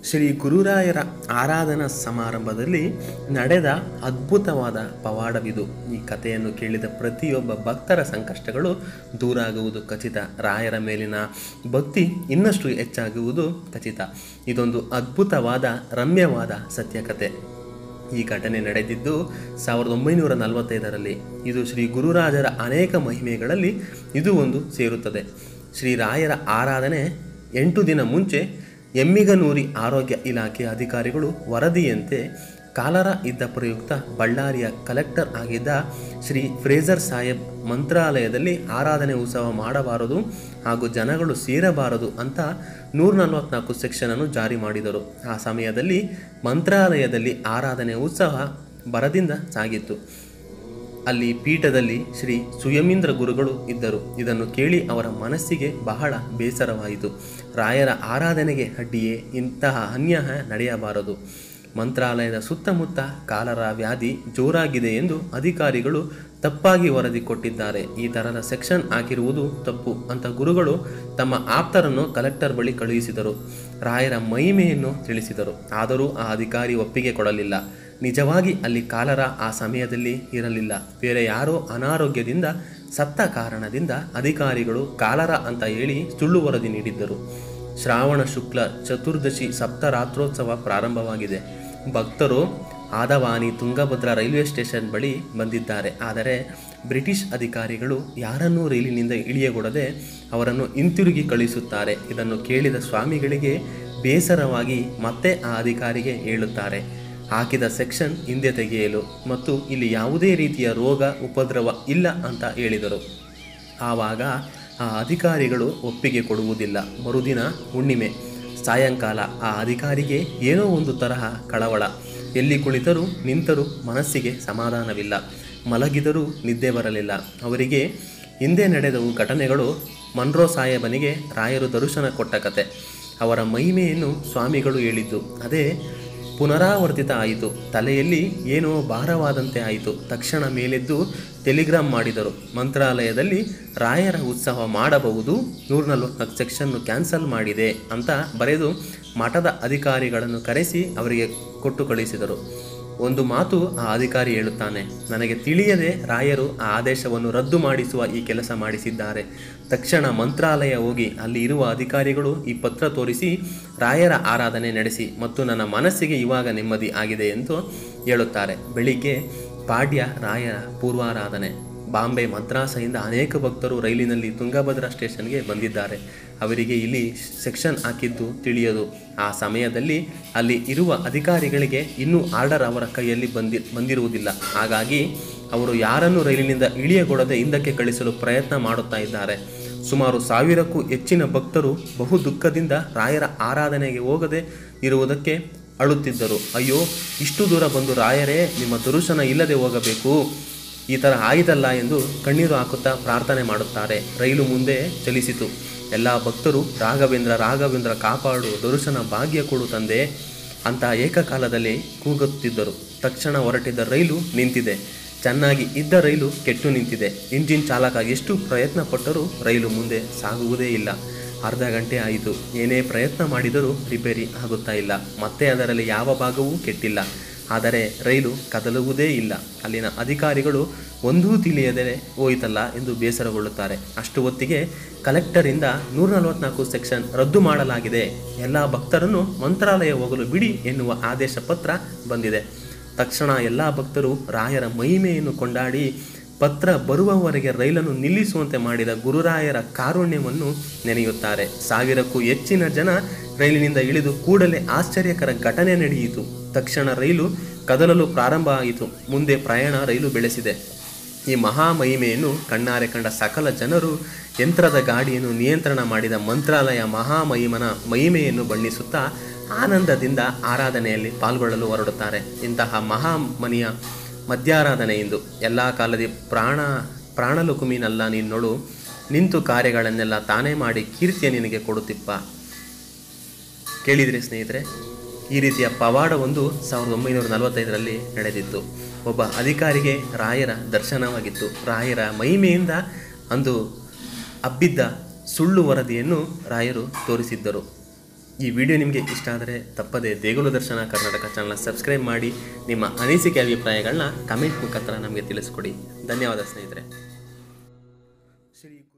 ಶ್ರೀ ಗುರುರಾಯರ ಆರಾಧನಾ ಸಮಾರಂಭದಲ್ಲಿ ನಡೆದ ಅದ್ಭುತವಾದ ಪವಾಡವಿದು. ಈ ಕಥೆಯನ್ನು ಕೇಳಿದ ಪ್ರತಿಯೊಬ್ಬ ಭಕ್ತರ ಸಂಕಷ್ಟಗಳು ದೂರಾಗುವುದು ಖಚಿತ. ರಾಯರ ಮೇಲಿನ ಭಕ್ತಿ ಇನ್ನಷ್ಟು ಹೆಚ್ಚಾಗುವುದು ಖಚಿತ. ಇದೊಂದು ಅದ್ಭುತವಾದ ರಮ್ಯವಾದ ಸತ್ಯಕಥೆ. ಈ ಘಟನೆ ನಡೆದಿದ್ದು 1945ರಲ್ಲಿ. ಇದು ಶ್ರೀ ಗುರುರಾಜರ ಅನೇಕ ಮಹಿಮೆಗಳಲ್ಲಿ ಇದು ಒಂದು ಸೇರುತ್ತದೆ. ಶ್ರೀರಾಯರ ಆರಾಧನೆ 8 ದಿನ ಮುಂಚೆ ಎಮ್ಮಿಗನೂರಿ ಆರೋಗ್ಯ ಇಲಾಖೆ ಅಧಿಕಾರಿಗಳು ವರದಿಯಂತೆ ಕಾಲರಾ ಇದ್ದ ಪ್ರಯುಕ್ತ ಬಳ್ಳಾರಿಯ ಕಲೆಕ್ಟರ್ ಆಗಿದ್ದ ಶ್ರೀ ಫ್ರೇಜರ್ ಸಾಹೇಬ್ ಮಂತ್ರಾಲಯದಲ್ಲಿ ಆರಾಧನೆ ಉತ್ಸವ ಮಾಡಬಾರದು ಹಾಗೂ ಜನಗಳು ಸೇರಬಾರದು ಅಂತ 144 ಸೆಕ್ಷನನ್ನು ಜಾರಿ ಮಾಡಿದರು. ಆ ಸಮಯದಲ್ಲಿ ಮಂತ್ರಾಲಯದಲ್ಲಿ ಆರಾಧನೆ ಉತ್ಸವ ಭರದಿಂದ ಸಾಗಿತ್ತು. ಅಲ್ಲಿ ಪೀಠದಲ್ಲಿ ಶ್ರೀ ಸುಯಮೀಂದ್ರ ಗುರುಗಳು ಇದ್ದರು. ಇದನ್ನು ಕೇಳಿ ಅವರ ಮನಸ್ಸಿಗೆ ಬಹಳ ಬೇಸರವಾಯಿತು. ರಾಯರ ಆರಾಧನೆಗೆ ಅಡ್ಡಿಯೇ ಇಂತಹ ಅನ್ಯಾಯ ನಡೆಯಬಾರದು. ಮಂತ್ರಾಲಯದ ಸುತ್ತಮುತ್ತ ಕಾಲರಾ ವ್ಯಾಧಿ ಜೋರಾಗಿದೆ ಎಂದು ಅಧಿಕಾರಿಗಳು ತಪ್ಪಾಗಿ ವರದಿ ಕೊಟ್ಟಿದ್ದಾರೆ. ಈ ಥರದ ಸೆಕ್ಷನ್ ಹಾಕಿರುವುದು ತಪ್ಪು ಅಂತ ಗುರುಗಳು ತಮ್ಮ ಆಪ್ತರನ್ನು ಕಲೆಕ್ಟರ್ ಬಳಿ ಕಳುಹಿಸಿದರು. ರಾಯರ ಮಹಿಮೆಯನ್ನು ತಿಳಿಸಿದರು. ಆದರೂ ಆ ಅಧಿಕಾರಿ ಒಪ್ಪಿಗೆ ಕೊಡಲಿಲ್ಲ. ನಿಜವಾಗಿ ಅಲ್ಲಿ ಕಾಲರಾ ಆ ಸಮಯದಲ್ಲಿ ಇರಲಿಲ್ಲ. ಬೇರೆ ಯಾರೋ ಅನಾರೋಗ್ಯದಿಂದ ಸತ್ತ ಕಾರಣದಿಂದ ಅಧಿಕಾರಿಗಳು ಕಾಲರಾ ಅಂತ ಹೇಳಿ ಸುಳ್ಳು ವರದಿ ನೀಡಿದ್ದರು. ಶ್ರಾವಣ ಶುಕ್ಲ ಚತುರ್ದಶಿ ಸಪ್ತರಾತ್ರೋತ್ಸವ ಪ್ರಾರಂಭವಾಗಿದೆ. ಭಕ್ತರು ಆದವಾನಿ ತುಂಗಭದ್ರಾ ರೈಲ್ವೆ ಸ್ಟೇಷನ್ ಬಳಿ ಬಂದಿದ್ದಾರೆ. ಆದರೆ ಬ್ರಿಟಿಷ್ ಅಧಿಕಾರಿಗಳು ಯಾರನ್ನೂ ರೈಲಿನಿಂದ ಇಳಿಯಗೊಡದೆ ಅವರನ್ನು ಹಿಂತಿರುಗಿ ಕಳಿಸುತ್ತಾರೆ. ಇದನ್ನು ಕೇಳಿದ ಸ್ವಾಮಿಗಳಿಗೆ ಬೇಸರವಾಗಿ ಮತ್ತೆ ಆ ಅಧಿಕಾರಿಗೆ ಹೇಳುತ್ತಾರೆ, ಹಾಕಿದ ಸೆಕ್ಷನ್ ಹಿಂದೆ ತೆಗೆಯಲು ಮತ್ತು ಇಲ್ಲಿ ಯಾವುದೇ ರೀತಿಯ ರೋಗ ಉಪದ್ರವ ಇಲ್ಲ ಅಂತ ಹೇಳಿದರು. ಆವಾಗ ಆ ಅಧಿಕಾರಿಗಳು ಒಪ್ಪಿಗೆ ಕೊಡುವುದಿಲ್ಲ. ಮರುದಿನ ಹುಣ್ಣಿಮೆ ಸಾಯಂಕಾಲ ಆ ಅಧಿಕಾರಿಗೆ ಏನೋ ಒಂದು ತರಹ ಕಳವಳ. ಎಲ್ಲಿ ಕುಳಿತರೂ ನಿಂತರೂ ಮನಸ್ಸಿಗೆ ಸಮಾಧಾನವಿಲ್ಲ. ಮಲಗಿದರೂ ನಿದ್ದೆ ಬರಲಿಲ್ಲ. ಅವರಿಗೆ ಹಿಂದೆ ನಡೆದವು ಘಟನೆಗಳು ಮನ್ರೋ ಸಾಹೇಬನಿಗೆ ರಾಯರು ದರ್ಶನ ಕೊಟ್ಟ ಕತೆ. ಅವರ ಮಹಿಮೆಯನ್ನು ಸ್ವಾಮಿಗಳು ಹೇಳಿದ್ದು ಅದೇ ಪುನರಾವರ್ತಿತ ಆಯಿತು. ತಲೆಯಲ್ಲಿ ಏನೋ ಭಾರವಾದಂತೆ ಆಯಿತು. ತಕ್ಷಣ ಮೇಲೆದ್ದು ಟೆಲಿಗ್ರಾಮ್ ಮಾಡಿದರು. ಮಂತ್ರಾಲಯದಲ್ಲಿ ರಾಯರ ಉತ್ಸವ ಮಾಡಬಹುದು, 144 ಸೆಕ್ಷನ್ನು ಕ್ಯಾನ್ಸಲ್ ಮಾಡಿದೆ ಅಂತ ಬರೆದು ಮಠದ ಅಧಿಕಾರಿಗಳನ್ನು ಕರೆಸಿ ಅವರಿಗೆ ಕೊಟ್ಟು ಕಳಿಸಿದರು. ಒಂದು ಮಾತು ಆ ಅಧಿಕಾರಿ ಹೇಳುತ್ತಾನೆ, ನನಗೆ ತಿಳಿಯದೆ ರಾಯರು ಆ ಆದೇಶವನ್ನು ರದ್ದು ಮಾಡಿಸುವ ಈ ಕೆಲಸ ಮಾಡಿಸಿದ್ದಾರೆ. ತಕ್ಷಣ ಮಂತ್ರಾಲಯ ಹೋಗಿ ಅಲ್ಲಿ ಇರುವ ಅಧಿಕಾರಿಗಳು ಈ ಪತ್ರ ತೋರಿಸಿ ರಾಯರ ಆರಾಧನೆ ನಡೆಸಿ ಮತ್ತು ನನ್ನ ಮನಸ್ಸಿಗೆ ಇವಾಗ ನೆಮ್ಮದಿ ಆಗಿದೆ ಎಂದು ಹೇಳುತ್ತಾರೆ. ಬೆಳಿಗ್ಗೆ ಪಾಡ್ಯ ರಾಯರ ಪೂರ್ವಾರಾಧನೆ. ಬಾಂಬೆ ಮದ್ರಾಸದಿಂದ ಅನೇಕ ಭಕ್ತರು ರೈಲಿನಲ್ಲಿ ತುಂಗಭದ್ರಾ ಸ್ಟೇಷನ್ಗೆ ಬಂದಿದ್ದಾರೆ. ಅವರಿಗೆ ಇಲ್ಲಿ ಸೆಕ್ಷನ್ ಹಾಕಿದ್ದು ತಿಳಿಯದು. ಆ ಸಮಯದಲ್ಲಿ ಅಲ್ಲಿ ಇರುವ ಅಧಿಕಾರಿಗಳಿಗೆ ಇನ್ನೂ ಆರ್ಡರ್ ಅವರ ಕೈಯಲ್ಲಿ ಬಂದಿರುವುದಿಲ್ಲ. ಹಾಗಾಗಿ ಅವರು ಯಾರನ್ನು ರೈಲಿನಿಂದ ಇಳಿಯಗೊಡದೆ ಹಿಂದಕ್ಕೆ ಕಳಿಸಲು ಪ್ರಯತ್ನ ಮಾಡುತ್ತಾ ಇದ್ದಾರೆ. ಸುಮಾರು 1000ಕ್ಕೂ ಹೆಚ್ಚಿನ ಭಕ್ತರು ಬಹು ದುಃಖದಿಂದ ರಾಯರ ಆರಾಧನೆಗೆ ಹೋಗದೆ ಇರುವುದಕ್ಕೆ ಅಳುತ್ತಿದ್ದರು. ಅಯ್ಯೋ, ಇಷ್ಟು ದೂರ ಬಂದು ರಾಯರೇ ನಿಮ್ಮ ದರ್ಶನ ಇಲ್ಲದೆ ಹೋಗಬೇಕು, ಈ ಥರ ಆಯಿತಲ್ಲ ಎಂದು ಕಣ್ಣೀರು ಹಾಕುತ್ತಾ ಪ್ರಾರ್ಥನೆ ಮಾಡುತ್ತಾರೆ. ರೈಲು ಮುಂದೆ ಚಲಿಸಿತು. ಎಲ್ಲ ಭಕ್ತರು ರಾಘವೇಂದ್ರ ಕಾಪಾಡು, ದರ್ಶನ ಭಾಗ್ಯ ಕೊಡು ತಂದೆ ಅಂತ ಏಕಕಾಲದಲ್ಲಿ ಕೂಗುತ್ತಿದ್ದರು. ತಕ್ಷಣ ಹೊರಟಿದ್ದ ರೈಲು ನಿಂತಿದೆ. ಚೆನ್ನಾಗಿ ಇದ್ದ ರೈಲು ಕೆಟ್ಟು ನಿಂತಿದೆ. ಇಂಜಿನ್ ಚಾಲಕ ಎಷ್ಟು ಪ್ರಯತ್ನ ಪಟ್ಟರೂ ರೈಲು ಮುಂದೆ ಸಾಗುವುದೇ ಇಲ್ಲ. ಅರ್ಧ ಗಂಟೆ ಆಯಿತು. ಏನೇ ಪ್ರಯತ್ನ ಮಾಡಿದರೂ ರಿಪೇರಿ ಆಗುತ್ತಾ ಇಲ್ಲ. ಮತ್ತೆ ಅದರಲ್ಲಿ ಯಾವ ಭಾಗವೂ ಕೆಟ್ಟಿಲ್ಲ. ಆದರೆ ರೈಲು ಕದಲುವುದೇ ಇಲ್ಲ. ಅಲ್ಲಿನ ಅಧಿಕಾರಿಗಳು ಒಂದೂ ತಿಳಿಯದೆ ಹೋಯಿತಲ್ಲ ಎಂದು ಬೇಸರಗೊಳ್ಳುತ್ತಾರೆ. ಅಷ್ಟು ಹೊತ್ತಿಗೆ ಕಲೆಕ್ಟರಿಂದ 144 ಸೆಕ್ಷನ್ ರದ್ದು ಮಾಡಲಾಗಿದೆ, ಎಲ್ಲ ಭಕ್ತರನ್ನು ಮಂತ್ರಾಲಯ ಹೋಗಲು ಬಿಡಿ ಎನ್ನುವ ಆದೇಶ ಪತ್ರ ಬಂದಿದೆ. ತಕ್ಷಣ ಎಲ್ಲ ಭಕ್ತರು ರಾಯರ ಮಹಿಮೆಯನ್ನು ಕೊಂಡಾಡಿ ಪತ್ರ ಬರುವವರೆಗೆ ರೈಲನ್ನು ನಿಲ್ಲಿಸುವಂತೆ ಮಾಡಿದ ಗುರುರಾಯರ ಕಾರುಣ್ಯವನ್ನು ನೆನೆಯುತ್ತಾರೆ. 1000ಕ್ಕೂ ಹೆಚ್ಚಿನ ಜನ ರೈಲಿನಿಂದ ಇಳಿದು ಕೂಡಲೇ ಆಶ್ಚರ್ಯಕರ ಘಟನೆ ನಡೆಯಿತು. ತಕ್ಷಣ ರೈಲು ಕದಲಲು ಪ್ರಾರಂಭ ಆಯಿತು. ಮುಂದೆ ಪ್ರಯಾಣ ರೈಲು ಬೆಳೆಸಿದೆ. ಈ ಮಹಾಮಹಿಮೆಯನ್ನು ಕಣ್ಣಾರೆ ಕಂಡ ಸಕಲ ಜನರು ಯಂತ್ರದ ಗಾಡಿಯನ್ನು ನಿಯಂತ್ರಣ ಮಾಡಿದ ಮಂತ್ರಾಲಯ ಮಹಾಮಹಿಮನ ಮಹಿಮೆಯನ್ನು ಬಣ್ಣಿಸುತ್ತಾ ಆನಂದದಿಂದ ಆರಾಧನೆಯಲ್ಲಿ ಪಾಲ್ಗೊಳ್ಳಲು ಹೊರಡುತ್ತಾರೆ. ಇಂತಹ ಮಹಾಮನಿಯ ಮಧ್ಯಾರಾಧನೆಯಿಂದ ಎಲ್ಲ ಕಾಲದಿ ಪ್ರಾಣಲುಕುಮಿನಲ್ಲ ನಿನ್ನೊಳು ನಿಂತು ಕಾರ್ಯಗಳನ್ನೆಲ್ಲ ತಾನೇ ಮಾಡಿ ಕೀರ್ತಿಯ ನಿನಗೆ ಕೊಡುತ್ತಿಪ್ಪ. ಕೇಳಿದ್ರಿ ಸ್ನೇಹಿತರೆ, ಈ ರೀತಿಯ ಪವಾಡವೊಂದು 1945ರಲ್ಲಿ ನಡೆದಿತ್ತು. ಒಬ್ಬ ಅಧಿಕಾರಿಗೆ ರಾಯರ ದರ್ಶನವಾಗಿತ್ತು. ರಾಯರ ಮಹಿಮೆಯಿಂದ ಅಂದು ಹಬ್ಬಿದ್ದ ಸುಳ್ಳು ವರದಿಯನ್ನು ರಾಯರು ತೋರಿಸಿದ್ದರು. ಈ ವಿಡಿಯೋ ನಿಮಗೆ ಇಷ್ಟ ಆದರೆ ತಪ್ಪದೇ ದೇಗುಲ ದರ್ಶನ ಕರ್ನಾಟಕ ಚಾನಲ್ನ ಸಬ್ಸ್ಕ್ರೈಬ್ ಮಾಡಿ ನಿಮ್ಮ ಅನಿಸಿಕೆ ಅಭಿಪ್ರಾಯಗಳನ್ನ ಕಮೆಂಟ್ ಮುಖಾಂತರ ನಮಗೆ ತಿಳಿಸ್ಕೊಡಿ. ಧನ್ಯವಾದ ಸ್ನೇಹಿತರೆ. ಶ್ರೀ